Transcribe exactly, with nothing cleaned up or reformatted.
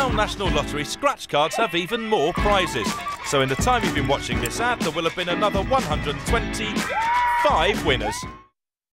Crown National Lottery scratch cards have even more prizes. So in the time you've been watching this ad, there will have been another one hundred twenty-five winners.